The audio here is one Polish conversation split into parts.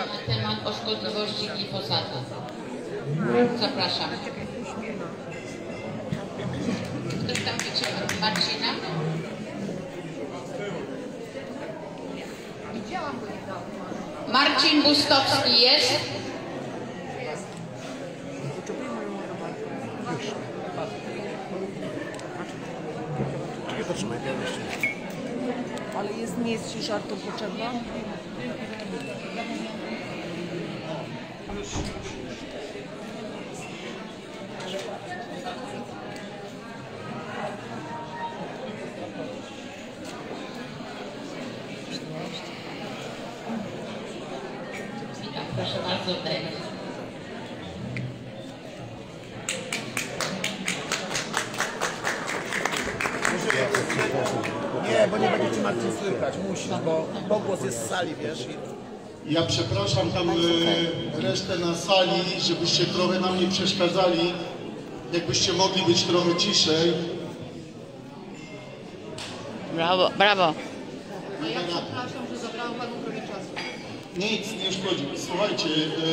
na temat o szkodliwości glifosatu. Zapraszam. Ktoś tam liczy Marcina? Marcin Bustowski jest? Ale nie jest ci żartu potrzebna? Proszę bardzo, Denis. Nie, bo nie będzie cię Marcin słychać, musisz, bo głos jest z sali, wiesz. Ja przepraszam tam resztę na sali, żebyście trochę nam nie przeszkadzali. Jakbyście mogli być trochę ciszej. Brawo, brawo. Ja przepraszam, że zabrałam panu trochę czasu. Nic, nie szkodzi. Słuchajcie,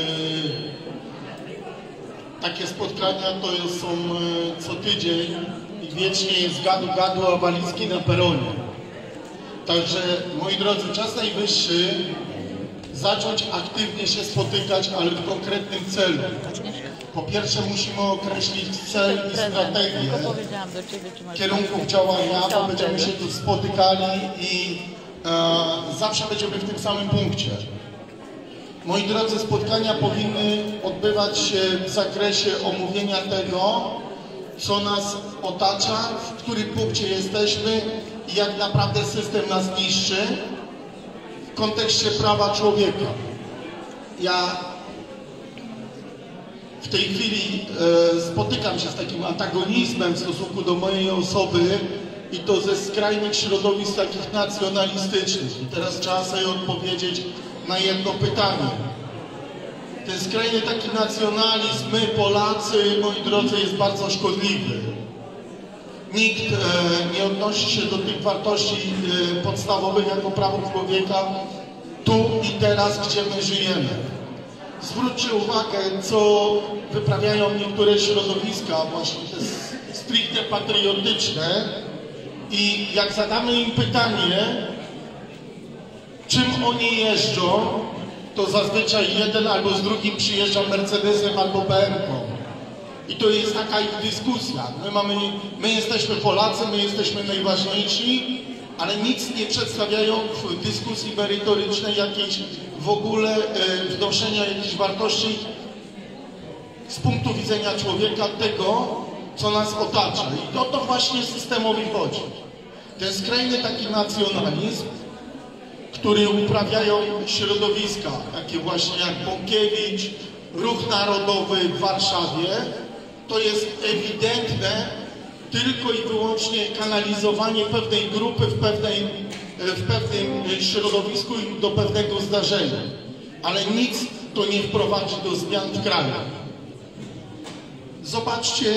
takie spotkania to są co tydzień i wiecznie jest gadu, a walizki na peronie. Także, moi drodzy, czas najwyższy zacząć aktywnie się spotykać, ale w konkretnym celu. Po pierwsze musimy określić cel i strategię kierunków działania, bo będziemy się tu spotykali i zawsze będziemy w tym samym punkcie. Moi drodzy, spotkania powinny odbywać się w zakresie omówienia tego, co nas otacza, w którym punkcie jesteśmy i jak naprawdę system nas niszczy w kontekście prawa człowieka. Ja w tej chwili spotykam się z takim antagonizmem w stosunku do mojej osoby i to ze skrajnych środowisk takich nacjonalistycznych. I teraz trzeba sobie odpowiedzieć na jedno pytanie. Ten skrajny taki nacjonalizm, my Polacy, moi drodzy, jest bardzo szkodliwy. Nikt nie odnosi się do tych wartości podstawowych jako prawo człowieka tu i teraz, gdzie my żyjemy. Zwróćcie uwagę, co wyprawiają niektóre środowiska, właśnie te stricte patriotyczne, i jak zadamy im pytanie, czym oni jeżdżą, to zazwyczaj jeden albo z drugim przyjeżdża Mercedesem albo BMW. I to jest taka ich dyskusja. My jesteśmy Polacy, my jesteśmy najważniejsi, ale nic nie przedstawiają w dyskusji merytorycznej jakiejś w ogóle wnoszenia jakichś wartości z punktu widzenia człowieka, tego, co nas otacza. I o to właśnie systemowi chodzi. Ten skrajny taki nacjonalizm, który uprawiają środowiska, takie właśnie jak Bąkiewicz, Ruch Narodowy w Warszawie, to jest ewidentne tylko i wyłącznie kanalizowanie pewnej grupy w pewnym środowisku i do pewnego zdarzenia. Ale nic to nie wprowadzi do zmian w kraju. Zobaczcie,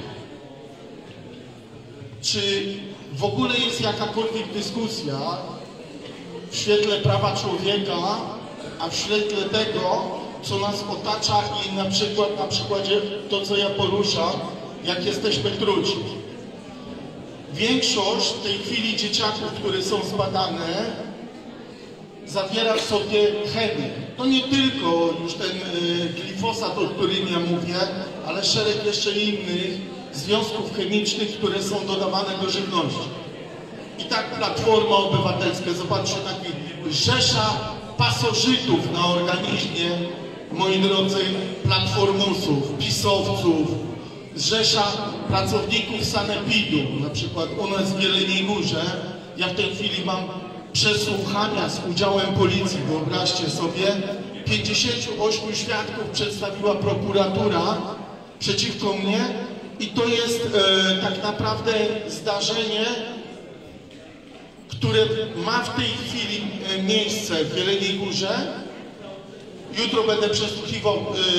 czy w ogóle jest jakakolwiek dyskusja w świetle prawa człowieka, a w świetle tego, co nas otacza i na przykładzie to, co ja poruszam, jak jesteśmy trudni. Większość w tej chwili dzieciaków, które są zbadane, zawiera w sobie chemię. To nie tylko już ten glifosat, o którym ja mówię, ale szereg jeszcze innych związków chemicznych, które są dodawane do żywności. I tak Platforma Obywatelska, zobaczcie, taki rzesza pasożytów na organizmie, moi drodzy, platformusów, pisowców, rzesza pracowników sanepidu, na przykład u nas w Jeleniej Górze. Ja w tej chwili mam przesłuchania z udziałem policji, wyobraźcie sobie, 58 świadków przedstawiła prokuratura przeciwko mnie i to jest tak naprawdę zdarzenie, które ma w tej chwili miejsce w Jeleniej Górze. Jutro będę przesłuchiwał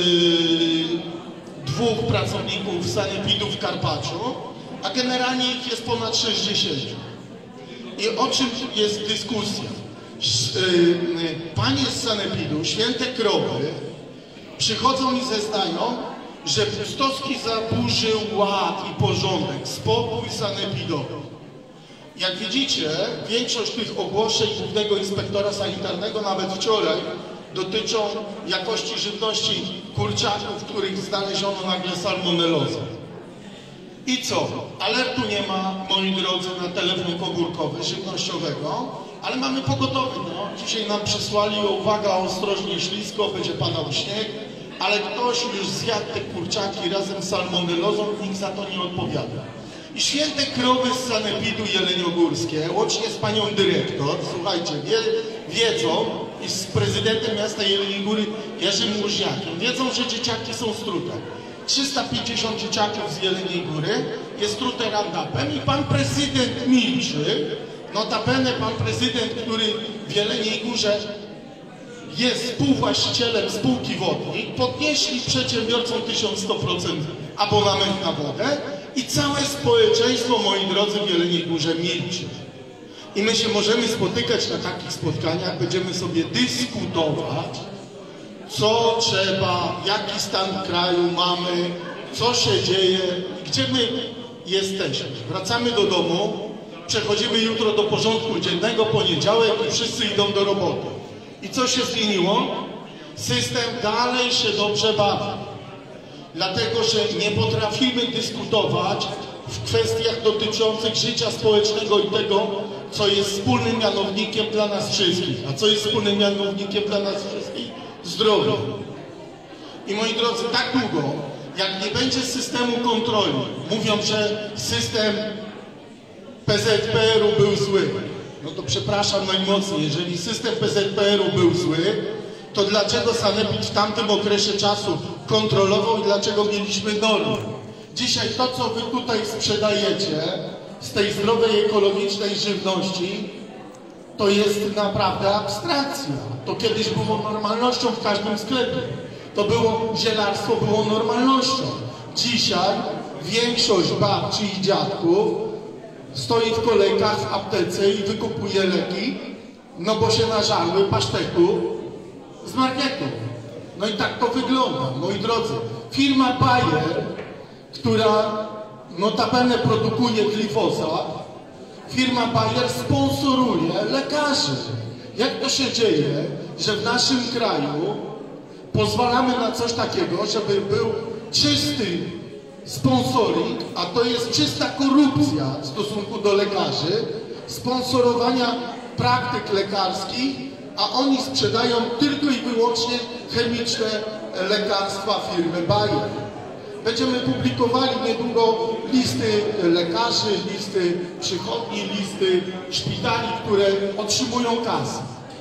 dwóch pracowników sanepidu w Karpaczu, a generalnie ich jest ponad 60. I o czym jest dyskusja? Panie z sanepidu, święte krowy, przychodzą i zeznają, że Pustowski zaburzył ład i porządek, spokój sanepidowy. Jak widzicie, większość tych ogłoszeń Głównego Inspektora Sanitarnego, nawet wczoraj, dotyczą jakości żywności kurczaków, w których znaleziono nagle salmonellozę. I co? Alertu nie ma, moi drodzy, na telefon komórkowy żywnościowego, ale mamy pogotowy. No. Dzisiaj nam przysłali, uwaga, ostrożnie ślisko, będzie padał śnieg, ale ktoś już zjadł te kurczaki razem z salmonellozą, nikt za to nie odpowiada. I święte krowy z sanepidu jeleniogórskie, łącznie z panią dyrektor, słuchajcie, wiedzą, i z prezydentem miasta Jeleniej Góry Jerzym Łużniakiem, wiedzą, że dzieciaki są strute. 350 dzieciaków z Jeleniej Góry jest strute Roundupem i pan prezydent milczy. Notabene pan prezydent, który w Jeleniej Górze jest współwłaścicielem spółki Wodnik, podnieśli przedsiębiorcom 1100% abonament na wodę i całe społeczeństwo, moi drodzy, w Jeleniej Górze milczy. I my się możemy spotykać na takich spotkaniach, będziemy sobie dyskutować, co trzeba, jaki stan kraju mamy, co się dzieje, gdzie my jesteśmy. Wracamy do domu, przechodzimy jutro do porządku dziennego, poniedziałek i wszyscy idą do roboty. I co się zmieniło? System dalej się dobrze bawi. Dlatego, że nie potrafimy dyskutować w kwestiach dotyczących życia społecznego i tego, co jest wspólnym mianownikiem dla nas wszystkich. A co jest wspólnym mianownikiem dla nas wszystkich? Zdrowie. I moi drodzy, tak długo, jak nie będzie systemu kontroli, mówią, że system PZPR-u był zły, no to przepraszam najmocniej, jeżeli system PZPR-u był zły, to dlaczego sanepid w tamtym okresie czasu kontrolował i dlaczego mieliśmy normy? Dzisiaj to, co wy tutaj sprzedajecie z tej zdrowej, ekologicznej żywności, to jest naprawdę abstrakcja. To kiedyś było normalnością w każdym sklepie. To było, zielarstwo było normalnością. Dzisiaj większość babci i dziadków stoi w kolejkach w aptece i wykupuje leki, no bo się nażarły pasztetu z marketu. No i tak to wygląda, moi drodzy. Firma Bayer, która notabene produkuje glifosat, firma Bayer sponsoruje lekarzy. Jak to się dzieje, że w naszym kraju pozwalamy na coś takiego, żeby był czysty sponsoring, a to jest czysta korupcja w stosunku do lekarzy, sponsorowania praktyk lekarskich, a oni sprzedają tylko i wyłącznie chemiczne lekarstwa firmy Bayer. Będziemy publikowali niedługo listy lekarzy, listy przychodni, listy szpitali, które otrzymują kasę.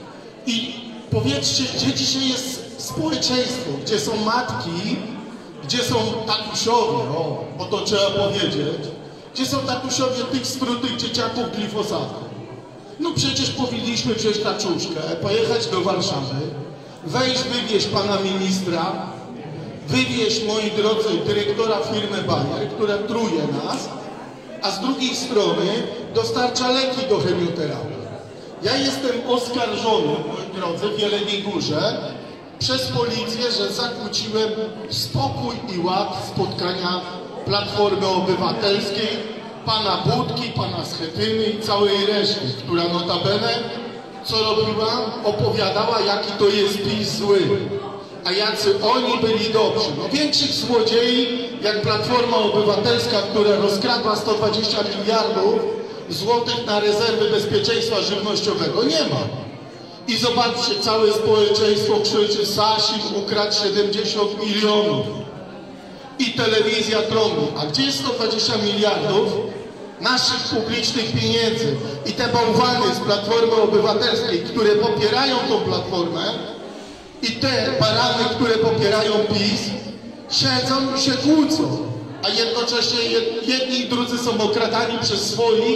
I powiedzcie, gdzie dzisiaj jest społeczeństwo, gdzie są matki, gdzie są tatusiowie, bo to trzeba powiedzieć, gdzie są tatusiowie tych strutych dzieciaków glifosatu. No przecież powinniśmy wziąć taczuszkę, pojechać do Warszawy, wejść, wywieźć pana ministra, wywieźć, moi drodzy, dyrektora firmy Bayer, która truje nas, a z drugiej strony dostarcza leki do chemioterapii. Ja jestem oskarżony, moi drodzy, w Jeleniej Górze przez policję, że zakłóciłem spokój i ład spotkania Platformy Obywatelskiej, pana Budki, pana Schetyny i całej reszty, która notabene, co robiła, opowiadała, jaki to jest PiS zły. A jacy oni byli dobrzy. No większych złodziei jak Platforma Obywatelska, która rozkradła 120 miliardów złotych na rezerwy bezpieczeństwa żywnościowego, nie ma. I zobaczcie, całe społeczeństwo krzyczy: Sasin ukradł 70 milionów. I telewizja trąbi. A gdzie jest 120 miliardów naszych publicznych pieniędzy? I te bałwany z Platformy Obywatelskiej, które popierają tą Platformę, i te barany, które popierają PiS, siedzą i się kłócą. A jednocześnie jedni i drudzy są okradani przez swoich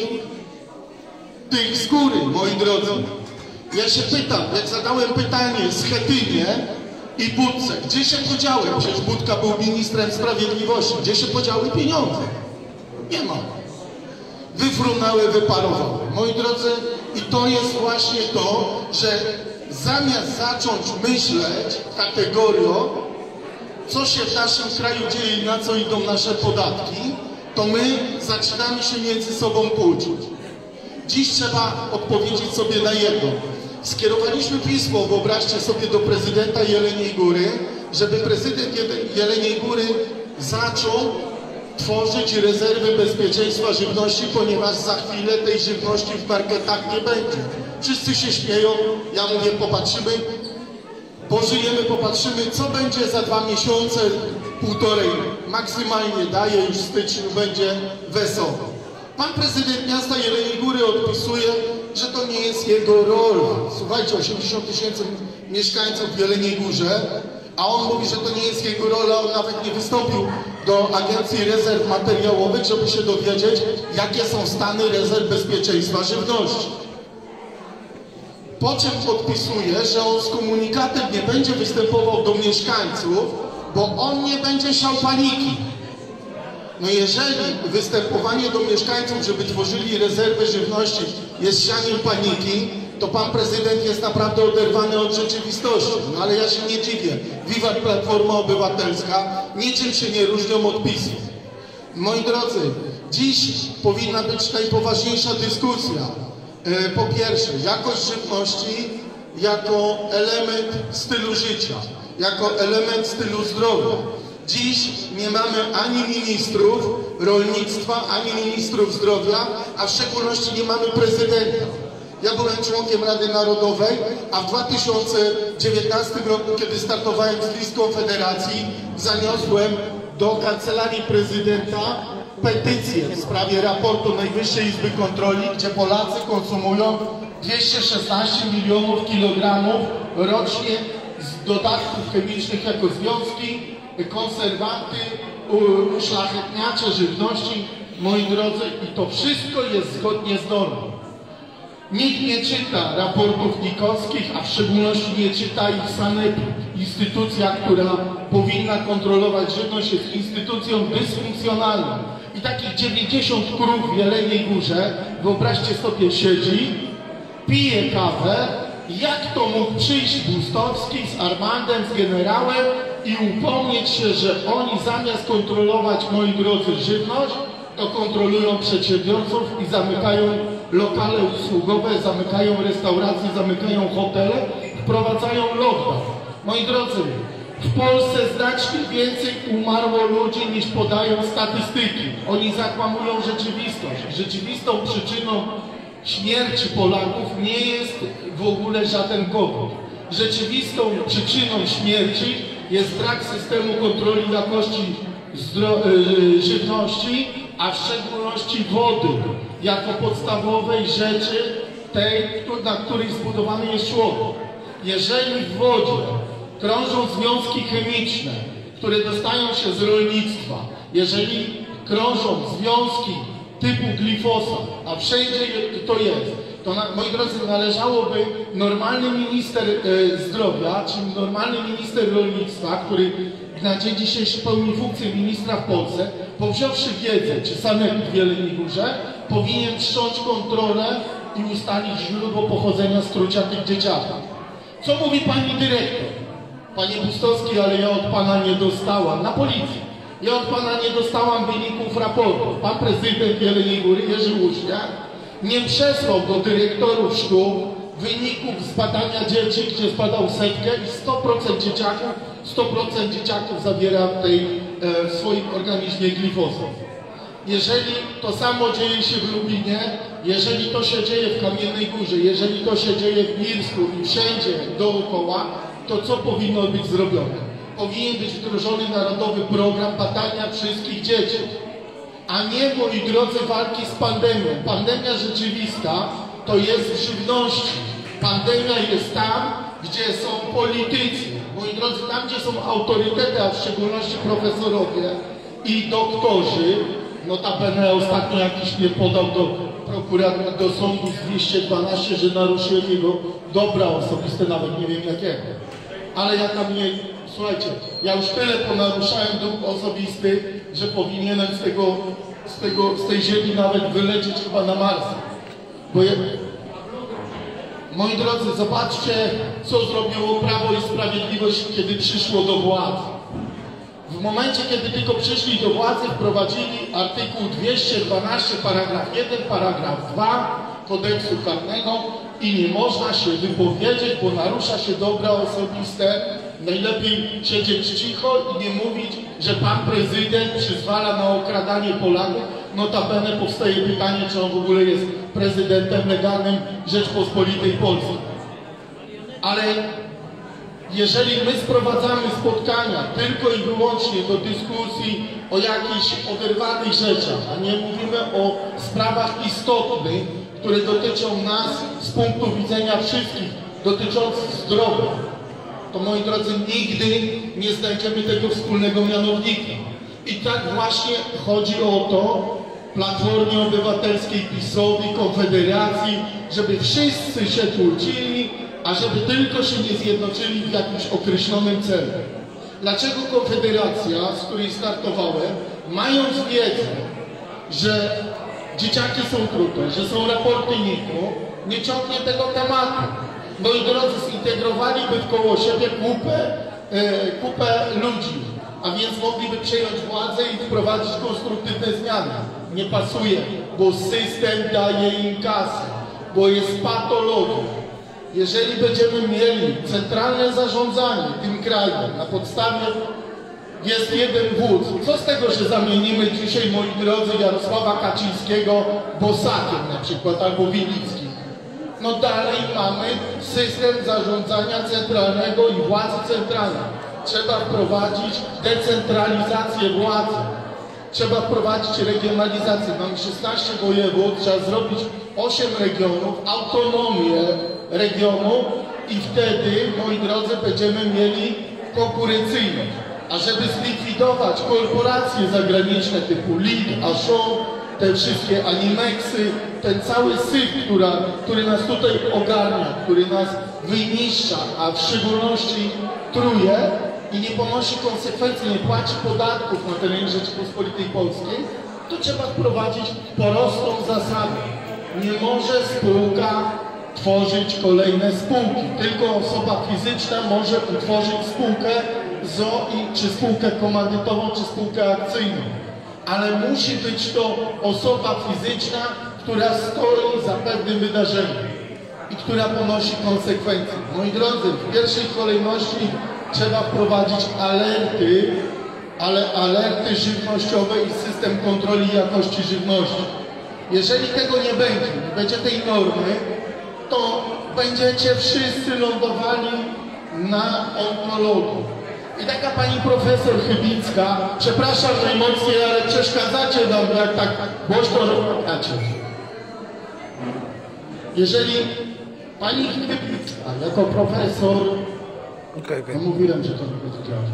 tych z góry, moi drodzy. Ja się pytam, jak zadałem pytanie Schetynie i Budce, gdzie się podziały? Przecież Budka był ministrem sprawiedliwości. Gdzie się podziały pieniądze? Nie ma. Wyfrunęły, wyparowały. Moi drodzy, I to jest właśnie to, że zamiast zacząć myśleć kategorią, co się w naszym kraju dzieje i na co idą nasze podatki, to my zaczynamy się między sobą kłócić. Dziś trzeba odpowiedzieć sobie na jedno. Skierowaliśmy pismo, wyobraźcie sobie, do prezydenta Jeleniej Góry, żeby prezydent Jeleniej Góry zaczął tworzyć rezerwy bezpieczeństwa żywności, ponieważ za chwilę tej żywności w marketach nie będzie. Wszyscy się śmieją, ja mówię, popatrzymy, pożyjemy, popatrzymy, co będzie za 2 miesiące, półtorej, maksymalnie daje, już w styczniu będzie wesoło. Pan prezydent miasta Jeleniej Góry odpisuje, że to nie jest jego rola. Słuchajcie, 80 000 mieszkańców w Jeleniej Górze, a on mówi, że to nie jest jego rola, on nawet nie wystąpił do Agencji Rezerw Materiałowych, żeby się dowiedzieć, jakie są stany rezerw bezpieczeństwa żywności. Po czym podpisuje, że on z komunikatem nie będzie występował do mieszkańców, bo on nie będzie siał paniki. No jeżeli występowanie do mieszkańców, żeby tworzyli rezerwy żywności, jest sianiem paniki, to pan prezydent jest naprawdę oderwany od rzeczywistości. No ale ja się nie dziwię. Wiwat Platforma Obywatelska niczym się nie różnią od PiS-u. Moi drodzy, dziś powinna być najpoważniejsza dyskusja. Po pierwsze, jakość żywności jako element stylu życia, jako element stylu zdrowia. Dziś nie mamy ani ministrów rolnictwa, ani ministrów zdrowia, a w szczególności nie mamy prezydenta. Ja byłem członkiem Rady Narodowej, a w 2019 roku, kiedy startowałem z list Konfederacji, zaniosłem do Kancelarii Prezydenta petycję w sprawie raportu Najwyższej Izby Kontroli, gdzie Polacy konsumują 216 milionów kilogramów rocznie z dodatków chemicznych jako związki, konserwanty, uszlachetniacze żywności. Moi drodzy, i to wszystko jest zgodnie z normą. Nikt nie czyta raportów nikowskich, a w szczególności nie czyta ich sanepid. Instytucja, która powinna kontrolować żywność, jest instytucją dysfunkcjonalną. I takich 90 krów w Jeleniej Górze, wyobraźcie sobie, siedzi, pije kawę. Jak to mógł przyjść Bustowski z Armandem, z generałem i upomnieć się, że oni zamiast kontrolować, moi drodzy, żywność, to kontrolują przedsiębiorców i zamykają lokale usługowe, zamykają restauracje, zamykają hotele, wprowadzają lockdown. Moi drodzy, w Polsce znacznie więcej umarło ludzi, niż podają statystyki. Oni zakłamują rzeczywistość. Rzeczywistą przyczyną śmierci Polaków nie jest w ogóle żaden COVID. Rzeczywistą przyczyną śmierci jest brak systemu kontroli jakości żywności, a w szczególności wody, jako podstawowej rzeczy, tej, na której zbudowany jest człowiek. Jeżeli w wodzie krążą związki chemiczne, które dostają się z rolnictwa, jeżeli krążą związki typu glifosat, a wszędzie to jest, to moi drodzy, należałoby normalny minister zdrowia, czy normalny minister rolnictwa, który na dzień dzisiejszy pełni funkcję ministra w Polsce, powziąwszy wiedzę, czy sanepid w Jeleniej Górze, powinien wszcząć kontrolę i ustalić źródło pochodzenia strucia tych dzieciaków. Co mówi pani dyrektor? Panie Bustowski, ale ja od pana nie dostałam, na policji, ja od pana nie dostałam wyników raportu. Pan prezydent Jeleniej Góry, Jerzy Łużniak, nie przesłał do dyrektorów szkół wyników z badania dzieci, gdzie zbadał setkę i 100% dzieciaków zawiera w swoim organizmie glifosat. Jeżeli to samo dzieje się w Lubinie, jeżeli to się dzieje w Kamiennej Górze, jeżeli to się dzieje w Mirsku i wszędzie dookoła, to co powinno być zrobione? Powinien być wdrożony narodowy program badania wszystkich dzieci, a nie, moi drodzy, walki z pandemią. Pandemia rzeczywista to jest w żywności. Pandemia jest tam, gdzie są politycy. Moi drodzy, tam, gdzie są autorytety, a w szczególności profesorowie i doktorzy. Notabene ostatnio jakiś mnie podał do sądu z 212, że naruszyłem jego dobra osobiste, nawet nie wiem jakiego. Ale ja tam nie... Słuchajcie, ja już tyle ponaruszałem dóbr osobisty, że powinienem z tej ziemi nawet wylecieć chyba na Marsa. Bo Moi drodzy, zobaczcie, co zrobiło Prawo i Sprawiedliwość, kiedy przyszło do władzy. W momencie, kiedy tylko przyszli do władzy, wprowadzili artykuł 212, paragraf 1, paragraf 2 kodeksu karnego i nie można się wypowiedzieć, bo narusza się dobra osobiste. Najlepiej siedzieć cicho i nie mówić, że pan prezydent przyzwala na okradanie Polaków. Notabene powstaje pytanie, czy on w ogóle jest prezydentem legalnym Rzeczpospolitej Polskiej. Ale jeżeli my sprowadzamy spotkania tylko i wyłącznie do dyskusji o jakichś oderwanych rzeczach, a nie mówimy o sprawach istotnych, które dotyczą nas z punktu widzenia wszystkich, dotyczących zdrowia, to moi drodzy, nigdy nie znajdziemy tego wspólnego mianownika. I tak właśnie chodzi o to Platformie Obywatelskiej, PiS-owi, Konfederacji, żeby wszyscy się tłucili, a żeby tylko się nie zjednoczyli w jakimś określonym celu. Dlaczego Konfederacja, z której startowałem, mając wiedzę, że dzieciaki są trute, że są raporty NIK-u, nie ciągnie tego tematu? Moi drodzy, zintegrowaliby wkoło siebie kupę ludzi, a więc mogliby przejąć władzę i wprowadzić konstruktywne zmiany. Nie pasuje, bo system daje im kasę, bo jest patologią. Jeżeli będziemy mieli centralne zarządzanie tym krajem na podstawie jest jeden wódz, co z tego, że zamienimy dzisiaj, moi drodzy, Jarosława Kaczyńskiego Bosakiem na przykład, albo Wilickim? No dalej mamy system zarządzania centralnego i władzy centralnej. Trzeba wprowadzić decentralizację władzy. Trzeba wprowadzić regionalizację. Mamy 16 województw, trzeba zrobić 8 regionów, autonomię regionu i wtedy, moi drodzy, będziemy mieli konkurencyjność. A żeby zlikwidować korporacje zagraniczne typu Lidl, Auchan, te wszystkie Animexy, ten cały syf, który nas tutaj ogarnia, który nas wyniszcza, a w szczególności truje i nie ponosi konsekwencji, nie płaci podatków na terenie Rzeczypospolitej Polskiej, to trzeba wprowadzić prostą zasadę. Nie może spółka tworzyć kolejne spółki. Tylko osoba fizyczna może utworzyć spółkę ZOO, czy spółkę komandytową, czy spółkę akcyjną. Ale musi być to osoba fizyczna, która stoi za pewnym wydarzeniem i która ponosi konsekwencje. Moi drodzy, w pierwszej kolejności trzeba wprowadzić alerty żywnościowe i system kontroli jakości żywności. Jeżeli tego nie będzie tej normy, to będziecie wszyscy lądowali na onkologii. I taka pani profesor Chybicka, przepraszam najmocniej, ale przeszkadzacie nam, jak tak głośno rozmawiacie. Jeżeli pani Chybicka jako profesor, no mówiłem, że to nie będzie działać.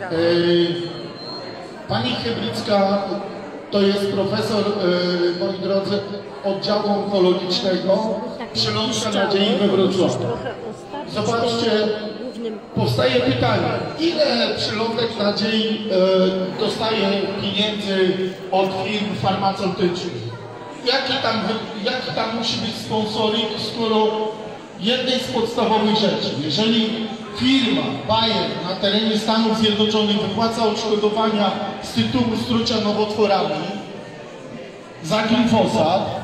Pani Chybicka to jest profesor, moi drodzy, oddziału onkologicznego przy Lądka Nadziei we Wrocławiu. Zobaczcie, powstaje pytanie, ile Przylądek Nadziei dostaje pieniędzy od firm farmaceutycznych? Jaki tam musi być sponsoring, skoro jednej z podstawowych rzeczy, jeżeli firma Bayer na terenie Stanów Zjednoczonych wypłaca odszkodowania z tytułu strucia nowotworami za glifosat,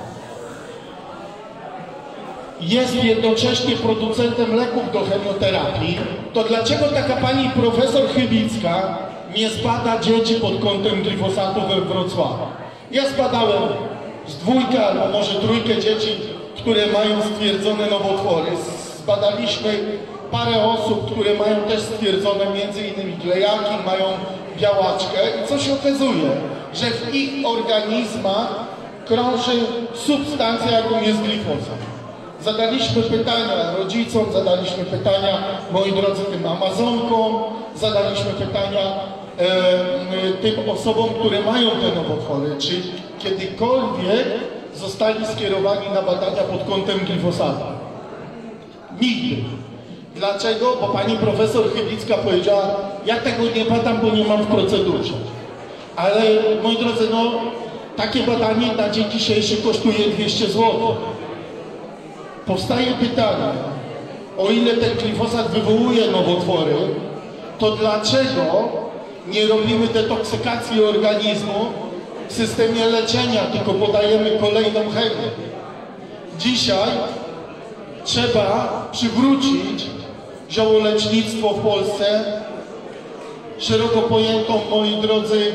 jest jednocześnie producentem leków do chemioterapii, to dlaczego taka pani profesor Chybicka nie zbada dzieci pod kątem glifosatu we Wrocławiu? Ja zbadałem z 2 albo może 3 dzieci, które mają stwierdzone nowotwory. Zbadaliśmy parę osób, które mają też stwierdzone m.in. glejaki, mają białaczkę i co się okazuje, że w ich organizmach krąży substancja, jaką jest glifosat. Zadaliśmy pytania rodzicom, zadaliśmy pytania, moi drodzy, tym Amazonkom, zadaliśmy pytania tym osobom, które mają te nowotwory, czy kiedykolwiek zostali skierowani na badania pod kątem glifosatu. Nigdy. Dlaczego? Bo pani profesor Chybicka powiedziała, ja tego nie badam, bo nie mam w procedurze. Ale, moi drodzy, no, takie badanie na dzień dzisiejszy kosztuje 200 zł. Powstaje pytanie, o ile ten glifosat wywołuje nowotwory, to dlaczego nie robimy detoksykacji organizmu w systemie leczenia, tylko podajemy kolejną chemię? Dzisiaj trzeba przywrócić ziołolecznictwo w Polsce, szeroko pojętą, moi drodzy,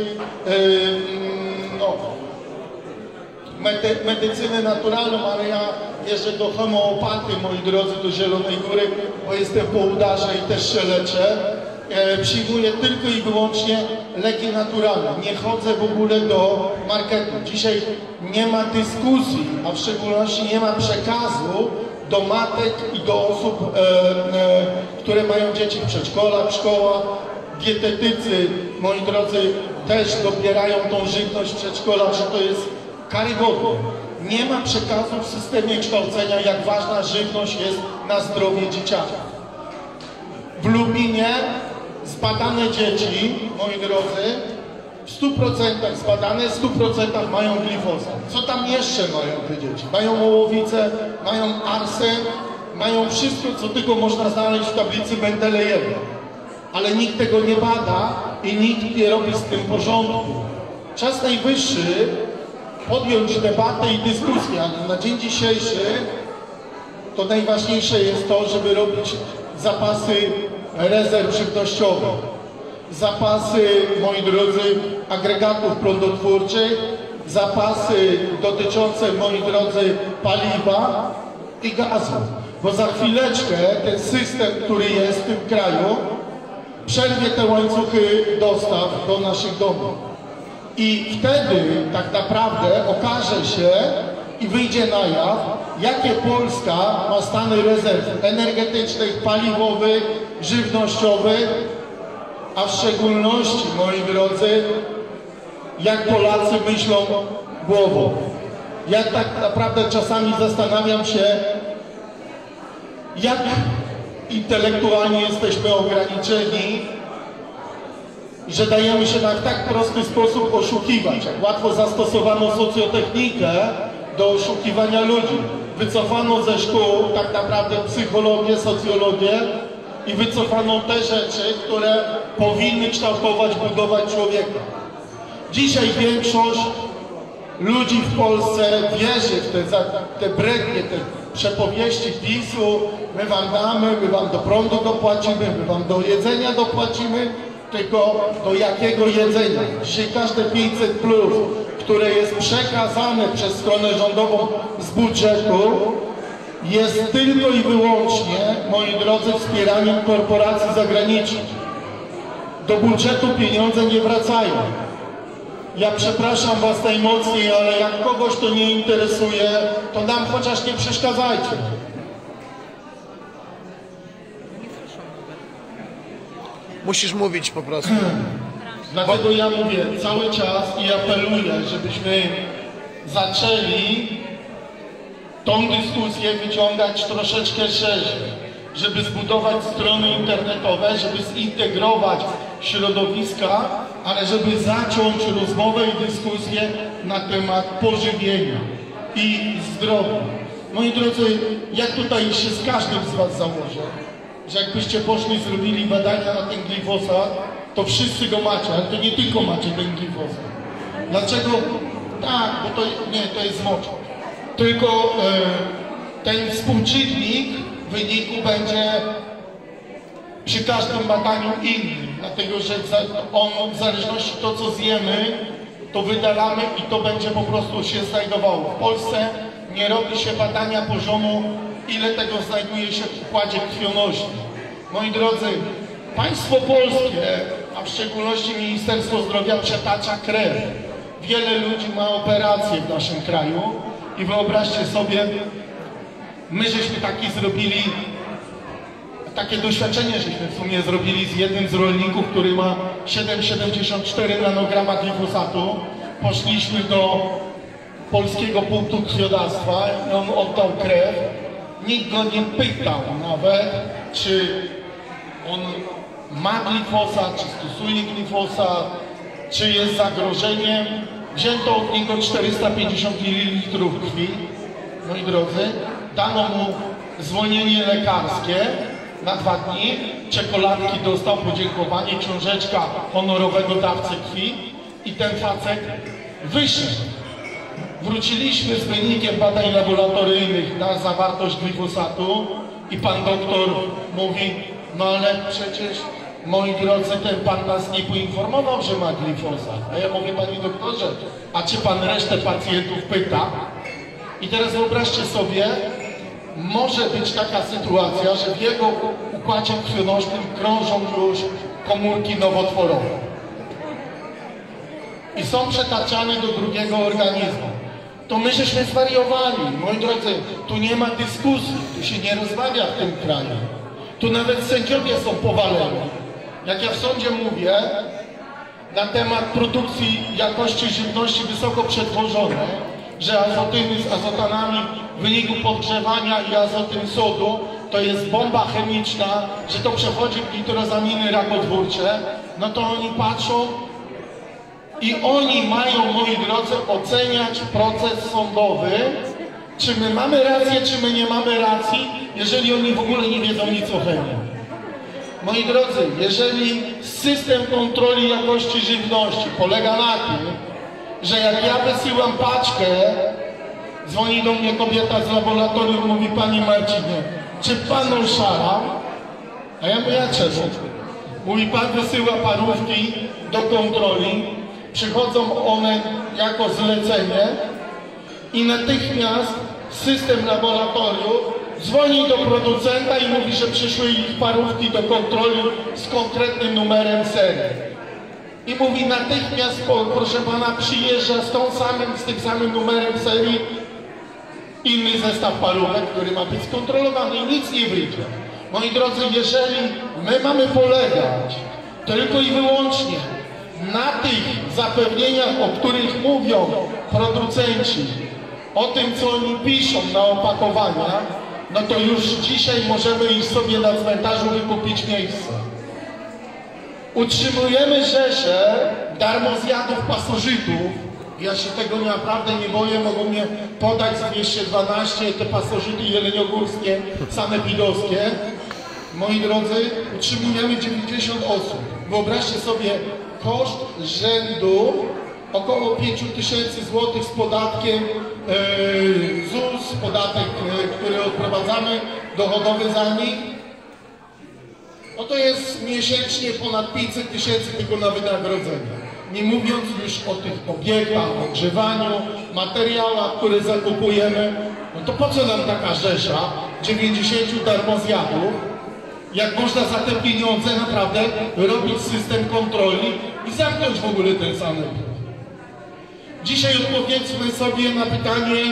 medycynę naturalną, ale ja jeżdżę do homeopaty, moi drodzy, do Zielonej Góry, bo jestem po udarze i też się leczę. Przyjmuję tylko i wyłącznie leki naturalne. Nie chodzę w ogóle do marketu. Dzisiaj nie ma dyskusji, a w szczególności nie ma przekazu do matek i do osób, które mają dzieci w przedszkolach, w szkołach. Dietetycy, moi drodzy, też dobierają tą żywność w przedszkolach, że to jest karygodne. Nie ma przekazu w systemie kształcenia, jak ważna żywność jest na zdrowie dzieciaka. W Lubinie zbadane dzieci, moi drodzy, w 100% zbadane, w 100% mają glifosat. Co tam jeszcze mają te dzieci? Mają ołowicę, mają arsen, mają wszystko, co tylko można znaleźć w tablicy Mendelejewa. Ale nikt tego nie bada i nikt nie robi z tym porządku. Czas najwyższy podjąć debatę i dyskusję, ale na dzień dzisiejszy to najważniejsze jest to, żeby robić zapasy rezerw żywnościowych, zapasy, moi drodzy, agregatów prądotwórczych, zapasy dotyczące, moi drodzy, paliwa i gazu. Bo za chwileczkę ten system, który jest w tym kraju, przerwie te łańcuchy dostaw do naszych domów. I wtedy tak naprawdę okaże się i wyjdzie na jaw, jakie Polska ma stany rezerw energetycznych, paliwowych, żywnościowych, a w szczególności, moi drodzy, jak Polacy myślą głową. Ja tak naprawdę czasami zastanawiam się, jak intelektualnie jesteśmy ograniczeni, że dajemy się na tak prosty sposób oszukiwać. Jak łatwo zastosowano socjotechnikę do oszukiwania ludzi. Wycofano ze szkół tak naprawdę psychologię, socjologię i wycofano te rzeczy, które powinny kształtować, budować człowieka. Dzisiaj większość ludzi w Polsce wierzy w te brednie, te przepowieści PiS-u. My wam damy, my wam do prądu dopłacimy, my wam do jedzenia dopłacimy. Tylko do jakiego jedzenia? Dzisiaj każde 500+, które jest przekazane przez stronę rządową z budżetu, jest tylko i wyłącznie, moi drodzy, wspieraniem korporacji zagranicznych. Do budżetu pieniądze nie wracają. Ja przepraszam was najmocniej, ale jak kogoś to nie interesuje, to nam chociaż nie przeszkadzajcie. Musisz mówić po prostu. Dlatego ja mówię cały czas i apeluję, żebyśmy zaczęli tą dyskusję wyciągać troszeczkę szerzej, żeby zbudować strony internetowe, żeby zintegrować środowiska, ale żeby zacząć rozmowę i dyskusję na temat pożywienia i zdrowia. Moi drodzy, ja tutaj się z każdym z was założę, że jakbyście poszli, zrobili badania na ten glifosat, to wszyscy go macie, ale to nie tylko macie ten glifosat. Dlaczego? Tak, bo to jest mocz. Tylko ten współczynnik wyniku będzie przy każdym badaniu inny, dlatego że on w zależności od tego, co zjemy, to wydalamy i to będzie po prostu się znajdowało. W Polsce nie robi się badania poziomu, ile tego znajduje się w układzie krwionośnym. Moi drodzy, państwo polskie, a w szczególności Ministerstwo Zdrowia, przetacza krew. Wiele ludzi ma operacje w naszym kraju i wyobraźcie sobie, my żeśmy takie doświadczenie żeśmy w sumie zrobili z jednym z rolników, który ma 7,74 nanograma glifosatu. Poszliśmy do polskiego punktu krwiodawstwa i on oddał krew. Nikt go nie pytał nawet, czy on ma glifosat, czy stosuje glifosat, czy jest zagrożeniem. Wzięto od niego 450 ml krwi, moi drodzy, dano mu zwolnienie lekarskie na 2 dni, czekoladki dostał, podziękowanie, książeczka honorowego dawcy krwi i ten facet wyszedł. Wróciliśmy z wynikiem badań laboratoryjnych na zawartość glifosatu i pan doktor mówi, no ale przecież, moi drodzy, ten pan nas nie poinformował, że ma glifosat. A ja mówię, panie doktorze, a czy pan resztę pacjentów pyta? I teraz wyobraźcie sobie, może być taka sytuacja, że w jego układzie krwionośnym krążą już komórki nowotworowe i są przetaczane do drugiego organizmu. To my żeśmy zwariowali. Moi drodzy, tu nie ma dyskusji, tu się nie rozmawia w tym kraju. Tu nawet sędziowie są powaleni. Jak ja w sądzie mówię na temat produkcji jakości żywności wysoko przetworzonej, że azotyny z azotanami w wyniku podgrzewania i azotyn sodu to jest bomba chemiczna, że to przechodzi w nitrozaminy rakotwórcze, no to oni patrzą i oni mają, moi drodzy, oceniać proces sądowy, czy my mamy rację, czy my nie mamy racji, jeżeli oni w ogóle nie wiedzą nic o chemii. Moi drodzy, jeżeli system kontroli jakości żywności polega na tym, że jak ja wysyłam paczkę, dzwoni do mnie kobieta z laboratorium, mówi, panie Marcinie, czy pan oszalał? A ja mówię, a czemu? Mówi, pan wysyła parówki do kontroli, przychodzą one jako zlecenie i natychmiast system laboratorium dzwoni do producenta i mówi, że przyszły ich parówki do kontroli z konkretnym numerem serii. I mówi, natychmiast, proszę pana, przyjeżdża z tym samym numerem serii inny zestaw parówek, który ma być skontrolowany i nic nie wyjdzie. Moi drodzy, jeżeli my mamy polegać tylko i wyłącznie na tych zapewnieniach, o których mówią producenci, o tym, co oni piszą na opakowaniach, no to już dzisiaj możemy iść sobie na cmentarzu wykupić miejsce. Utrzymujemy rzeszę darmozjadów pasożytów. Ja się tego naprawdę nie boję, mogą mnie podać z 212, te pasożyty jeleniogórskie, sanepidowskie. Moi drodzy, utrzymujemy 90 osób. Wyobraźcie sobie koszt rzędu około 5000 zł z podatkiem ZUS, podatek, który odprowadzamy, dochodowy za nich. No to jest miesięcznie ponad 500 000 tylko na wynagrodzenie. Nie mówiąc już o tych obiektach, ogrzewaniu, materiałach, które zakupujemy. No to po co nam taka rzesza 90 darmozjadów, jak można za te pieniądze naprawdę robić system kontroli i zamknąć w ogóle ten sanepid. Dzisiaj odpowiedzmy sobie na pytanie,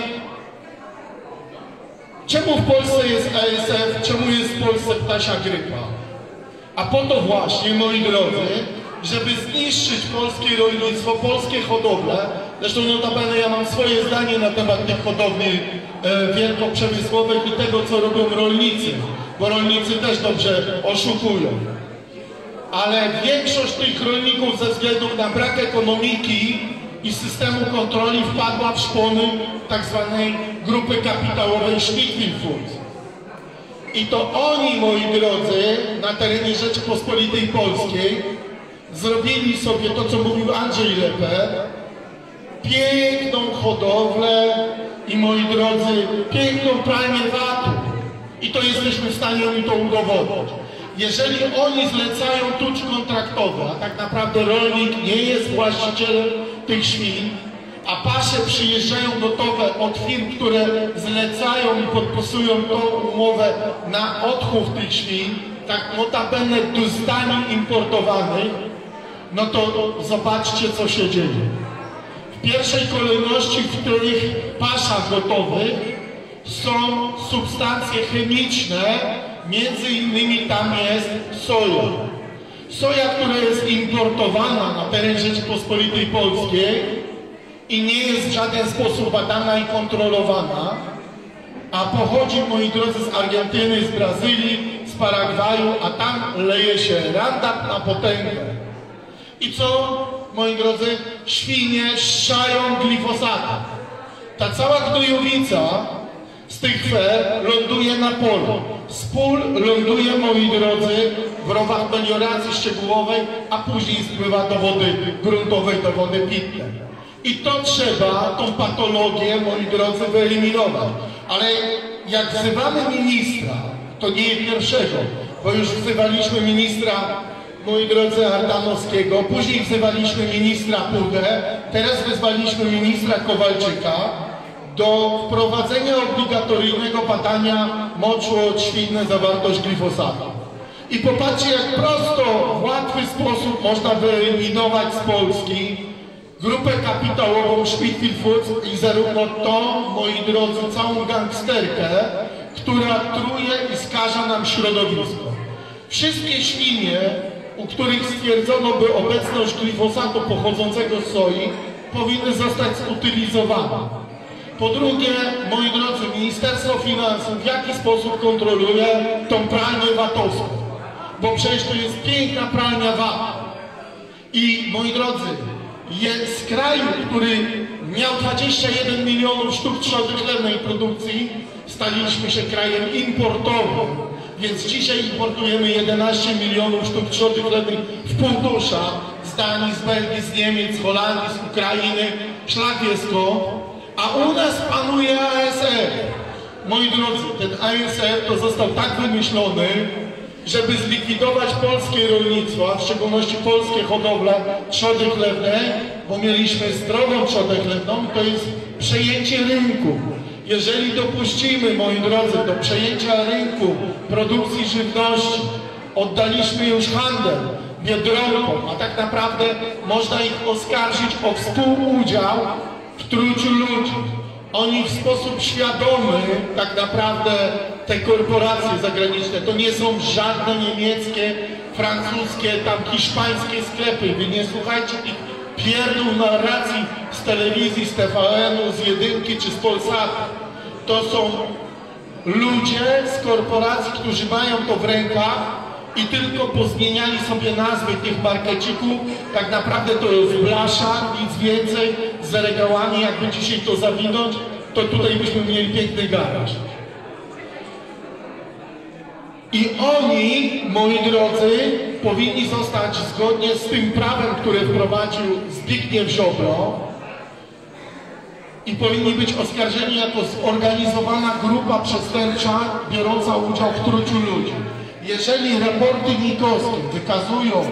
czemu w Polsce jest ASF, czemu jest w Polsce ptasia grypa? A po to właśnie, moi drodzy, żeby zniszczyć polskie rolnictwo, polskie hodowle. Zresztą notabene ja mam swoje zdanie na temat tych hodowli wielkoprzemysłowych i tego, co robią rolnicy, bo rolnicy też dobrze oszukują. Ale większość tych rolników ze względu na brak ekonomiki i systemu kontroli wpadła w szpony tak zwanej grupy kapitałowej Schmidt Foods. I to oni, moi drodzy, na terenie Rzeczypospolitej Polskiej zrobili sobie to, co mówił Andrzej Lepper, piękną hodowlę i, moi drodzy, piękną pralnię VAT-u. I to jesteśmy w stanie im to udowodnić. Jeżeli oni zlecają tucz kontraktowy, a tak naprawdę rolnik nie jest właścicielem tych świń, a pasze przyjeżdżają gotowe od firm, które zlecają i podpisują tą umowę na odchów tych świń, tak notabene dustami importowanych, no to zobaczcie, co się dzieje. W pierwszej kolejności w tych paszach gotowych są substancje chemiczne, między innymi tam jest soja. Soja, która jest importowana na teren Rzeczypospolitej Polskiej i nie jest w żaden sposób badana i kontrolowana, a pochodzi, moi drodzy, z Argentyny, z Brazylii, z Paragwaju, a tam leje się Roundup na potęgę. I co, moi drodzy? Świnie strzają glifosatem. Ta cała gnojowica z tych fer ląduje na polu. Z pól ląduje, moi drodzy, w rowach melioracji szczegółowej, a później spływa do wody gruntowej, do wody pitnej. I to trzeba, tą patologię, moi drodzy, wyeliminować. Ale jak wzywamy ministra, to nie pierwszego, bo już wzywaliśmy ministra, moi drodzy, Ardanowskiego, później wzywaliśmy ministra Pudę, teraz wezwaliśmy ministra Kowalczyka do wprowadzenia obligatoryjnego badania moczu o świnne zawartość glifosatu. I popatrzcie, jak prosto, w łatwy sposób można wyeliminować z Polski grupę kapitałową Smithfield Foods i zarówno to, moi drodzy, całą gangsterkę, która truje i skaża nam środowisko. Wszystkie świnie, u których stwierdzono by obecność glifosatu pochodzącego z soi, powinny zostać zutylizowane. Po drugie, moi drodzy, Ministerstwo Finansów w jaki sposób kontroluje tą pralnię VAT-owską? Bo przecież to jest piękna pralnia VAT. I moi drodzy, z kraju, który miał 21 milionów sztuk trzody chlewnej produkcji, staliśmy się krajem importowym. Więc dzisiaj importujemy 11 milionów sztuk trzody chlewnej w półtusza z Danii, z Belgii, z Niemiec, z Holandii, z Ukrainy. Szlak jest to. A u nas panuje ASF. Moi drodzy, ten ASF to został tak wymyślony, żeby zlikwidować polskie rolnictwo, a w szczególności polskie hodowle trzody chlewnej, bo mieliśmy zdrową trzodę chlewną i to jest przejęcie rynku. Jeżeli dopuścimy, moi drodzy, do przejęcia rynku produkcji żywności, oddaliśmy już handel biedronkom, a tak naprawdę można ich oskarżyć o współudział w truciu ludzi. Oni w sposób świadomy, tak naprawdę te korporacje zagraniczne, to nie są żadne niemieckie, francuskie, tam hiszpańskie sklepy. Wy nie słuchajcie ich pierdół narracji z telewizji, z TVN-u, z Jedynki czy z Polsatu. To są ludzie z korporacji, którzy mają to w rękach i tylko pozmieniali sobie nazwy tych markecików. Tak naprawdę to jest blaszak, nic więcej, z regałami. Jakby dzisiaj to zawinąć, to tutaj byśmy mieli piękny garaż. I oni, moi drodzy, powinni zostać zgodnie z tym prawem, które wprowadził Zbigniew Ziobro, i powinni być oskarżeni jako zorganizowana grupa przestępcza biorąca udział w truciu ludzi. Jeżeli raporty NIK-owskie wykazują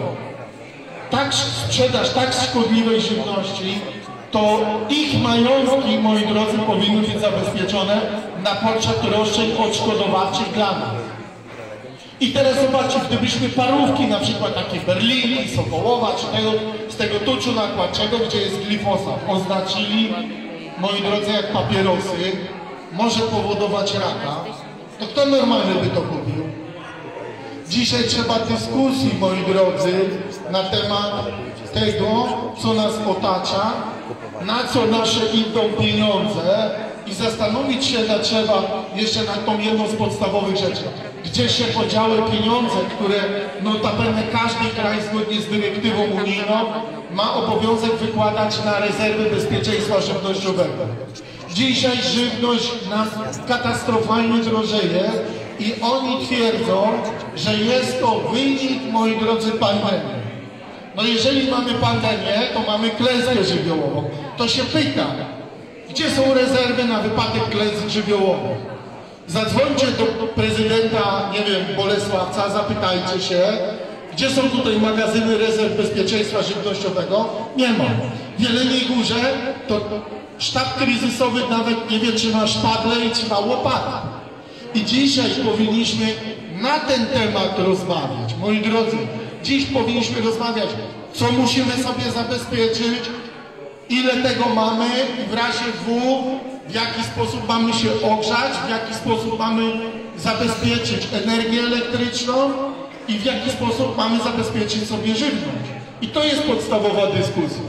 sprzedaż tak szkodliwej żywności, to ich majątki, moi drodzy, powinny być zabezpieczone na poczet roszczeń odszkodowawczych dla nas. I teraz zobaczcie, gdybyśmy parówki, na przykład takie berlinki, sokołowa, czy z tego tuczu nakładczego, gdzie jest glifosat, oznaczyli, moi drodzy, jak papierosy, może powodować raka, to kto normalny by to kupił? Dzisiaj trzeba dyskusji, moi drodzy, na temat tego, co nas otacza, na co nasze idą pieniądze i zastanowić się trzeba jeszcze nad tą jedną z podstawowych rzeczy. Gdzie się podziały pieniądze, które notabene każdy kraj zgodnie z dyrektywą unijną ma obowiązek wykładać na rezerwy bezpieczeństwa żywnościowego. Dzisiaj żywność nas katastrofalnie drożeje i oni twierdzą, że jest to wynik, moi drodzy, pandemii. No jeżeli mamy pandemię, to mamy klęskę żywiołową. To się pyta, gdzie są rezerwy na wypadek klęsk żywiołowych? Zadzwońcie do prezydenta, nie wiem, Bolesławca, zapytajcie się, gdzie są tutaj magazyny rezerw bezpieczeństwa żywnościowego? Nie ma. W Jeleniej Górze to sztab kryzysowy nawet nie wie, czy ma szpadle i czy ma łopatę. I dzisiaj powinniśmy na ten temat rozmawiać. Moi drodzy, dziś powinniśmy rozmawiać, co musimy sobie zabezpieczyć, ile tego mamy i w razie W, w jaki sposób mamy się ogrzać, w jaki sposób mamy zabezpieczyć energię elektryczną i w jaki sposób mamy zabezpieczyć sobie żywność. I to jest podstawowa dyskusja.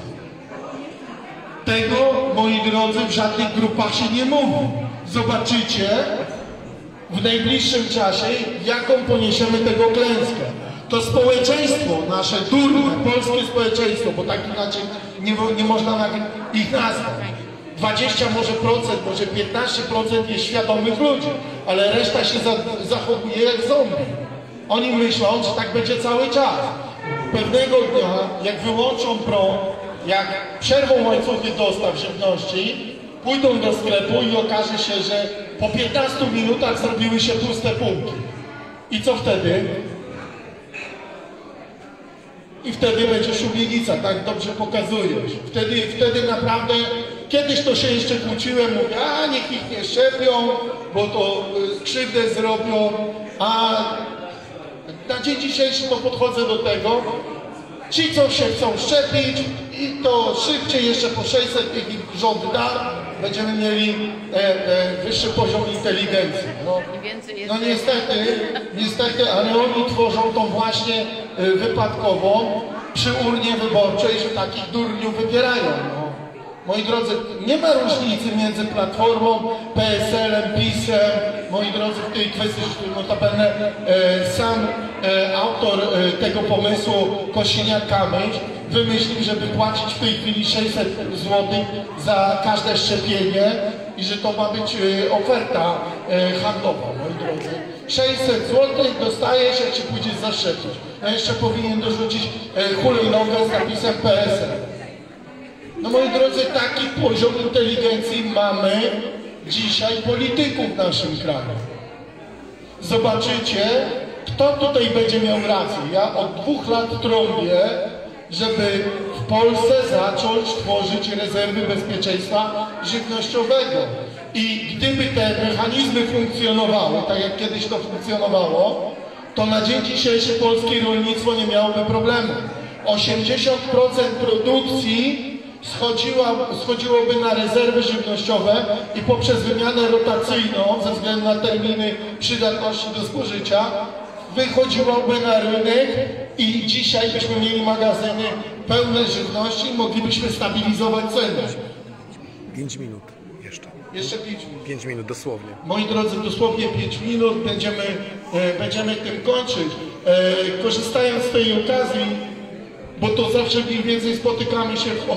Tego, moi drodzy, w żadnych grupach się nie mówi. Zobaczycie w najbliższym czasie, jaką poniesiemy tego klęskę. To społeczeństwo, nasze durne, polskie społeczeństwo, bo tak inaczej nie można ich nazwać, 20 może procent, może 15% jest świadomych ludzi, ale reszta się zachowuje jak zombie. Oni myślą, że tak będzie cały czas. Pewnego dnia, jak wyłączą prąd, jak przerwą łańcuchy dostaw żywności, pójdą do sklepu i okaże się, że po 15 minutach zrobiły się puste półki. I co wtedy? I wtedy będzie szubienica, tak dobrze pokazujesz. Wtedy naprawdę, kiedyś to się jeszcze kłóciłem, mówię, a niech ich nie szczepią, bo to krzywdę zrobią, a na dzień dzisiejszy to podchodzę do tego, ci co się chcą szczepić i to szybciej, jeszcze po 600 niech im rząd da, będziemy mieli wyższy poziom inteligencji. No niestety, ale oni tworzą tą właśnie wypadkową przy urnie wyborczej, że takich durniów wybierają. No. Moi drodzy, nie ma różnicy między Platformą, PSL-em, PiS-em. Moi drodzy, w tej kwestii, notabene sam autor tego pomysłu, Kosiniak-Kamysz, wymyślił, żeby płacić w tej chwili 600 zł za każde szczepienie i że to ma być oferta handlowa, moi drodzy. 600 zł dostajesz, jak się pójdziesz zaszczepić. A jeszcze powinien dorzucić hulajnogę z napisem PSL. No moi drodzy, taki poziom inteligencji mamy dzisiaj polityków w naszym kraju. Zobaczycie, kto tutaj będzie miał rację. Ja od 2 lat trąbię, żeby w Polsce zacząć tworzyć rezerwy bezpieczeństwa żywnościowego. I gdyby te mechanizmy funkcjonowały, tak jak kiedyś to funkcjonowało, to na dzień dzisiejszy polskie rolnictwo nie miałoby problemu. 80% produkcji schodziłoby na rezerwy żywnościowe i poprzez wymianę rotacyjną, ze względu na terminy przydatności do spożycia, wychodziłoby na rynek i dzisiaj byśmy mieli magazyny pełne żywności i moglibyśmy stabilizować ceny. 5 minut jeszcze. Jeszcze 5 minut. 5 minut dosłownie. Moi drodzy, dosłownie 5 minut, będziemy tym kończyć. Korzystając z tej okazji, bo to zawsze mniej więcej spotykamy się w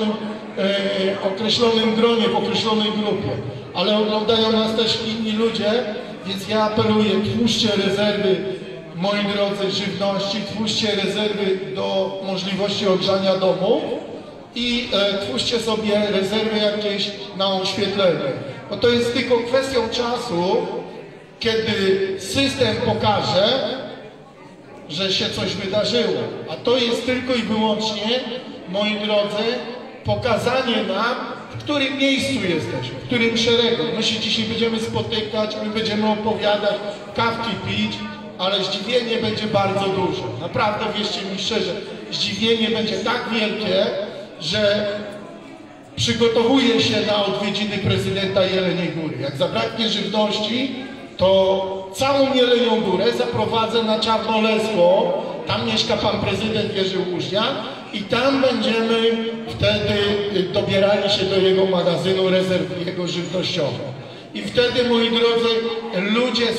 określonym gronie, w określonej grupie, ale oglądają nas też inni ludzie, więc ja apeluję, twórzcie rezerwy, moi drodzy, żywności, twórzcie rezerwy do możliwości ogrzania domu i twórzcie sobie rezerwy jakieś na oświetlenie. Bo to jest tylko kwestią czasu, kiedy system pokaże, że się coś wydarzyło. A to jest tylko i wyłącznie, moi drodzy, pokazanie nam, w którym miejscu jesteśmy, w którym szeregu. My się dzisiaj będziemy spotykać, my będziemy opowiadać, kawki pić, ale zdziwienie będzie bardzo duże. Naprawdę, wierzcie mi szczerze, zdziwienie będzie tak wielkie, że przygotowuję się na odwiedziny prezydenta Jeleniej Góry. Jak zabraknie żywności, to całą Jelenią Górę zaprowadzę na Czarnolesło, tam mieszka pan prezydent Jerzy Łużniak i tam będziemy wtedy dobierali się do jego magazynu rezerw jego żywnościowych. I wtedy, moi drodzy, ludzie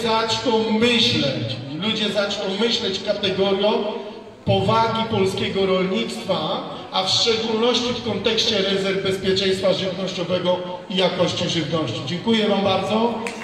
zaczną myśleć kategorią powagi polskiego rolnictwa, a w szczególności w kontekście rezerw bezpieczeństwa żywnościowego i jakości żywności. Dziękuję wam bardzo.